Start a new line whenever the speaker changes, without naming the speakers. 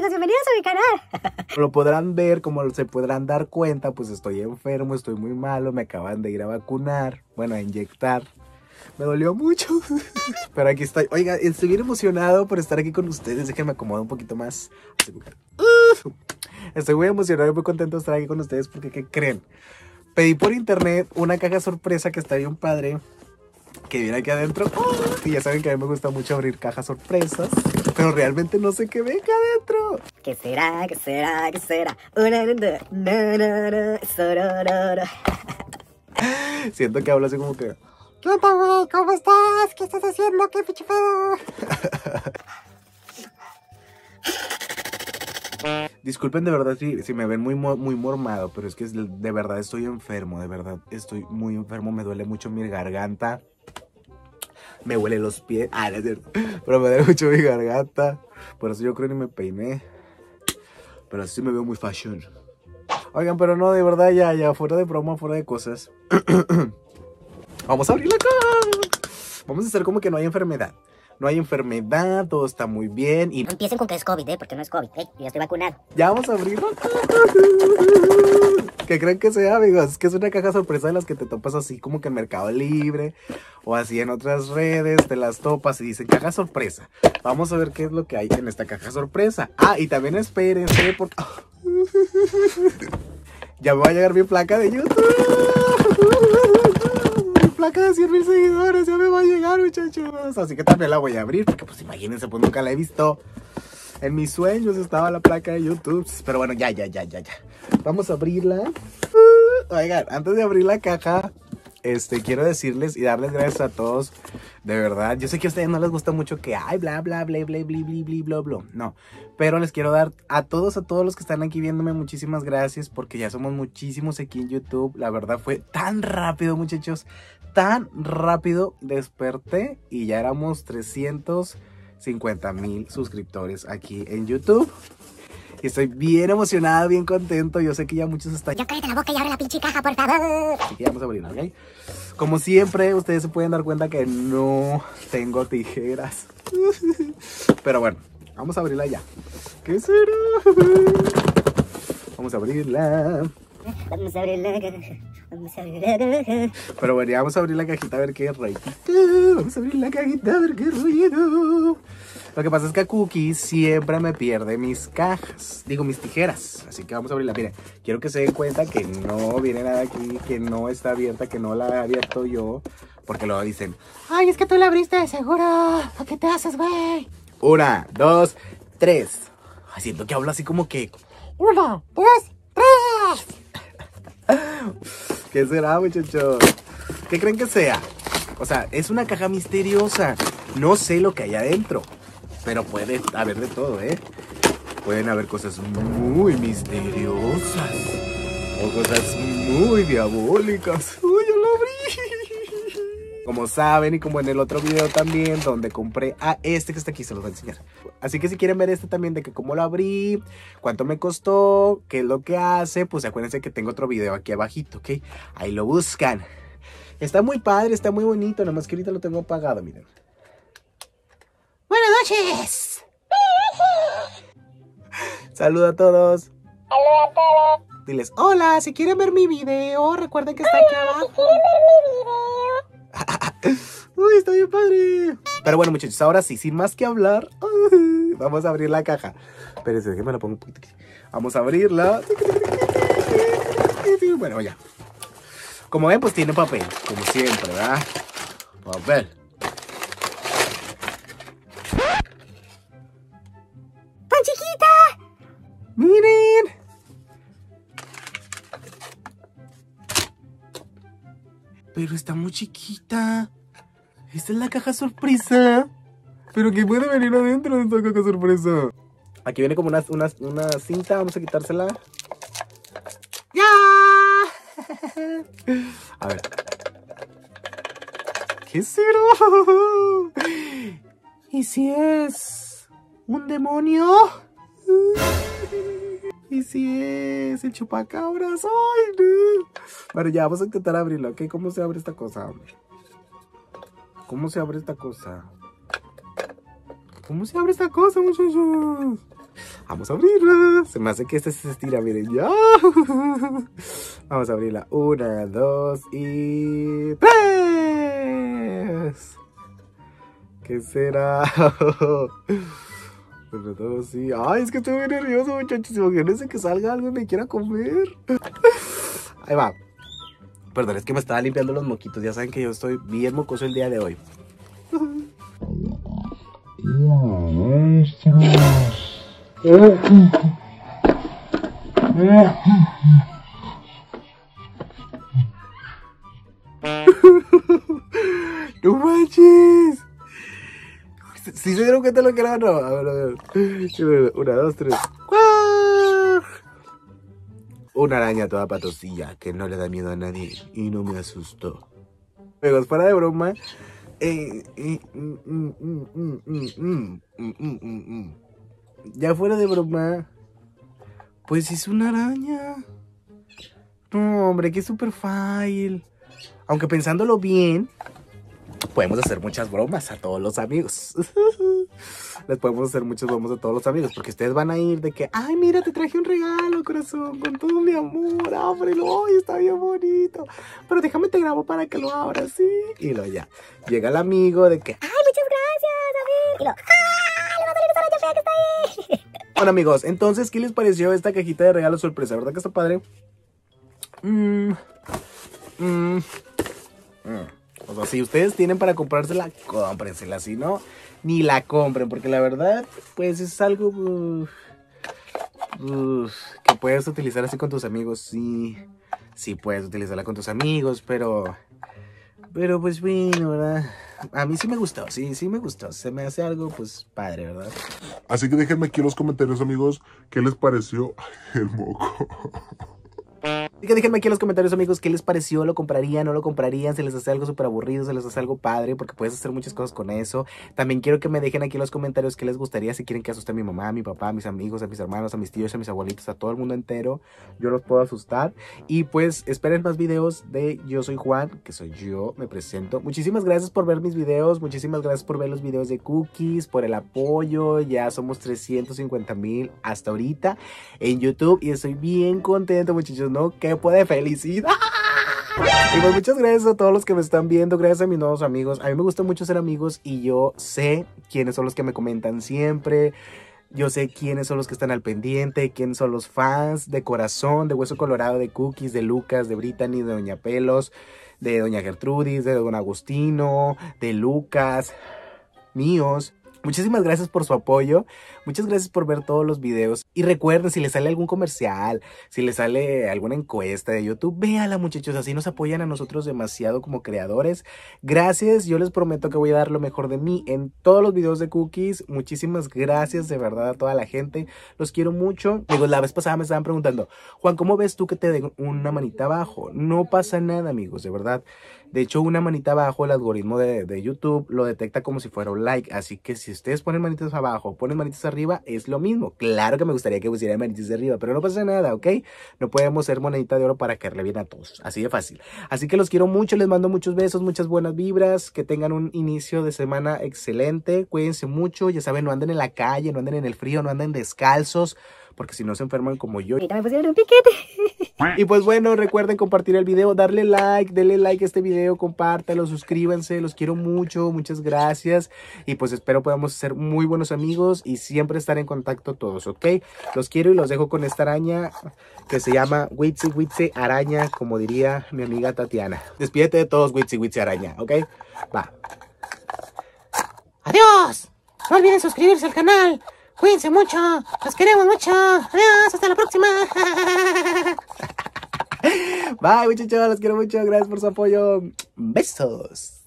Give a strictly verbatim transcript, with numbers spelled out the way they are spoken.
amigos, bienvenidos a mi canal.
Lo podrán ver, como se podrán dar cuenta, pues estoy enfermo, estoy muy malo, me acaban de ir a vacunar, bueno, a inyectar. Me dolió mucho, pero aquí estoy. Oiga, estoy bien emocionado por estar aquí con ustedes. Déjenme acomodar un poquito más. Estoy muy emocionado y muy contento de estar aquí con ustedes porque, ¿qué creen? Pedí por internet una caja sorpresa que está bien padre, que viene aquí adentro. Y ya saben que a mí me gusta mucho abrir cajas sorpresas, pero realmente no sé qué venga adentro.
¿Qué será? ¿Qué será? ¿Qué será? Una, dos, no, no, no, sorororo.
Siento que hablo así como que...
¿Qué onda, güey? ¿Cómo estás? ¿Qué estás haciendo? ¿Qué pinche pedo?
Disculpen de verdad si, si me ven muy, muy mormado, pero es que es, de verdad estoy enfermo, de verdad estoy muy enfermo, me duele mucho mi garganta, me huele los pies, ah, no es cierto, pero me duele mucho mi garganta, por eso yo creo que ni me peiné, pero así me veo muy fashion. Oigan, pero no, de verdad ya, ya, fuera de broma, fuera de cosas, vamos a abrirla acá, vamos a hacer como que no hay enfermedad. No hay enfermedad, todo está muy bien. Y
no empiecen con que es COVID, ¿eh? Porque no es COVID. ¿eh? Yo ya estoy vacunado.
Ya vamos a abrirlo. ¿Qué creen que sea, amigos? Es que es una caja sorpresa de las que te topas así como que en Mercado Libre o así en otras redes, te las topas y dicen caja sorpresa. Vamos a ver qué es lo que hay en esta caja sorpresa. Ah, y también espérense porque... Ya me va a llegar mi placa de YouTube. Placa de cien mil seguidores, ya me va a llegar, muchachos. Así que también la voy a abrir, porque pues imagínense, pues nunca la he visto. En mis sueños estaba la placa de YouTube. Pero bueno, ya, ya, ya, ya, ya. Vamos a abrirla. Oigan, antes de abrir la caja, este, quiero decirles y darles gracias a todos. De verdad, yo sé que a ustedes no les gusta mucho que ay, bla, bla, bla, bla, bla, bla, bla, bla, bla. No, pero les quiero dar a todos, a todos los que están aquí viéndome, muchísimas gracias, porque ya somos muchísimos aquí en YouTube. La verdad fue tan rápido, muchachos, tan rápido. Desperté y ya éramos trescientos cincuenta mil suscriptores aquí en YouTube. Y estoy bien emocionado, bien contento. Yo sé que ya muchos están...
Ya cállate la boca y abre la pinche caja, por favor.
Así que vamos a abrirla, ¿ok? Como siempre, ustedes se pueden dar cuenta que no tengo tijeras. Pero bueno, vamos a abrirla ya. ¿Qué será? Vamos a abrirla.
Vamos a abrir la caja. Vamos a abrir la caja.
Pero bueno, ya vamos a abrir la cajita a ver qué ruido. Vamos a abrir la cajita a ver qué ruido. Lo que pasa es que a Cookie siempre me pierde mis cajas. Digo, mis tijeras. Así que vamos a abrirla. Miren, quiero que se den cuenta que no viene nada aquí, que no está abierta, que no la he abierto yo. Porque luego dicen,
ay, es que tú la abriste de seguro. ¿A qué te haces, güey?
Una, dos, tres. Ay, siento que hablo así como que...
Una, dos, tres.
¿Qué será, muchachos? ¿Qué creen que sea? O sea, es una caja misteriosa. No sé lo que hay adentro, pero puede haber de todo, ¿eh? Pueden haber cosas muy misteriosas o cosas muy diabólicas. ¡Uy, yo lo abrí! Como saben, y como en el otro video también, donde compré a este que está aquí, se los voy a enseñar. Así que si quieren ver este también, de que cómo lo abrí, cuánto me costó, qué es lo que hace, pues acuérdense que tengo otro video aquí abajito, ¿ok? Ahí lo buscan. Está muy padre, está muy bonito, nomás que ahorita lo tengo apagado, miren.
Buenas noches.
Saluda a todos.
Saluda a todos.
Diles, hola, si quieren ver mi video, recuerden que está aquí abajo.
Si quieren ver mi video.
Uy, está bien padre. Pero bueno, muchachos, ahora sí, sin más que hablar, vamos a abrir la caja. Espérense, déjenme la pongo un poquito aquí. Vamos a abrirla. Bueno, ya. Como ven, pues tiene papel, como siempre, ¿verdad? Papel.
¡Tan chiquita!
¡Miren! Pero está muy chiquita. Esta es la caja sorpresa. Pero ¿qué puede venir adentro de esta caja sorpresa? Aquí viene como una, una, una cinta. Vamos a quitársela. ¡Ya! A ver. ¿Qué será? ¿Y si es un demonio? ¿Y si es el chupacabras? ¡Ay, no! Bueno, ya, vamos a intentar abrirlo, ¿ok? ¿Cómo se abre esta cosa? ¿Cómo se abre esta cosa? ¿Cómo se abre esta cosa, muchachos? Vamos a abrirla. Se me hace que esta se estira, miren, ya. Vamos a abrirla. Una, dos y tres. ¿Qué será? Una, dos y... Ay, es que estoy muy nervioso, muchachos. Imagínense que salga algo y me quiera comer. Ahí va. Perdón, es que me estaba limpiando los moquitos. Ya saben que yo estoy bien mocoso el día de hoy. ¡No manches! ¿Sí se dieron cuenta de lo que era? No, a ver, a ver. Una, dos, tres. ¡Guau! Una araña toda patosilla que no le da miedo a nadie y no me asustó. Amigos, fuera de broma. Eh, eh, mm, mm, mm, mm, mm, mm, mm, mm. Ya fuera de broma. Pues es una araña. No, hombre, qué super fácil. Aunque pensándolo bien, podemos hacer muchas bromas a todos los amigos. Les podemos hacer muchas bromas a todos los amigos. Porque ustedes van a ir de que, ay, mira, te traje un regalo, corazón, con todo mi amor. Ábrelo, ay, está bien bonito. Pero déjame te grabo para que lo abras, ¿sí? Y luego ya, llega el amigo de que,
Ay, muchas gracias, David. Y lo, ¡ah! Le va a salir esa araña fea que está ahí.
bueno, amigos, entonces, ¿qué les pareció esta cajita de regalo sorpresa? ¿Verdad que está padre? Mmm. Mmm. Mm. O sea, si ustedes tienen para comprársela, cómprensela. Si no, ni la compren. Porque la verdad, pues es algo uh, uh, que puedes utilizar así con tus amigos. Sí, sí puedes utilizarla con tus amigos, pero... Pero pues bueno, ¿verdad? A mí sí me gustó, sí, sí me gustó. Se me hace algo, pues, padre, ¿verdad?
Así que déjenme aquí en los comentarios, amigos, ¿qué les pareció el moco?
Así que déjenme aquí en los comentarios, amigos, qué les pareció, lo comprarían, no lo comprarían, se les hace algo súper aburrido, se les hace algo padre, porque puedes hacer muchas cosas con eso. También quiero que me dejen aquí en los comentarios qué les gustaría, si quieren que asuste a mi mamá, a mi papá, a mis amigos, a mis hermanos, a mis tíos, a mis abuelitos, a todo el mundo entero. Yo los puedo asustar. Y pues esperen más videos de Yo Soy Juan, que soy yo, me presento. Muchísimas gracias por ver mis videos, muchísimas gracias por ver los videos de Cookies, por el apoyo. Ya somos trescientos cincuenta mil hasta ahorita en YouTube y estoy bien contento, muchachos, ¿no? ¡Qué de felicidad! Y pues muchas gracias a todos los que me están viendo, gracias a mis nuevos amigos. A mí me gusta mucho ser amigos y yo sé quiénes son los que me comentan siempre. Yo sé quiénes son los que están al pendiente, quiénes son los fans de corazón, de Hueso Colorado, de Cookies, de Lucas, de Brittany, de Doña Pelos, de Doña Gertrudis, de Don Agustino, de Lucas, míos. Muchísimas gracias por su apoyo, muchas gracias por ver todos los videos. Y recuerden, si les sale algún comercial, si les sale alguna encuesta de YouTube, véala, muchachos, así nos apoyan a nosotros demasiado como creadores. Gracias, yo les prometo que voy a dar lo mejor de mí en todos los videos de Cookies. Muchísimas gracias de verdad a toda la gente, los quiero mucho. Digo, la vez pasada me estaban preguntando, Juan, ¿cómo ves tú que te den una manita abajo? No pasa nada, amigos, de verdad. De hecho, una manita abajo, el algoritmo de, de YouTube lo detecta como si fuera un like. Así que si ustedes ponen manitas abajo, ponen manitas arriba, es lo mismo. Claro que me gustaría que pusieran manitas arriba, pero no pasa nada, ¿ok? No podemos ser monedita de oro para caerle bien a todos. Así de fácil. Así que los quiero mucho, les mando muchos besos, muchas buenas vibras. Que tengan un inicio de semana excelente. Cuídense mucho, ya saben, no anden en la calle, no anden en el frío, no anden descalzos. Porque si no se enferman como yo.
Ahorita me pusieron un piquete.
Y pues bueno, recuerden compartir el video, darle like, denle like a este video, compártalo, suscríbanse, los quiero mucho, muchas gracias. Y pues espero podamos ser muy buenos amigos y siempre estar en contacto todos, ¿ok? Los quiero y los dejo con esta araña que se llama Witsi Witsi Araña, como diría mi amiga Tatiana. Despídete de todos, Witsi Witsi Araña, ¿ok? Va.
¡Adiós! No olviden suscribirse al canal. Cuídense mucho, los queremos mucho. Adiós, hasta la próxima.
Bye, muchachos, los quiero mucho. Gracias por su apoyo. Besos.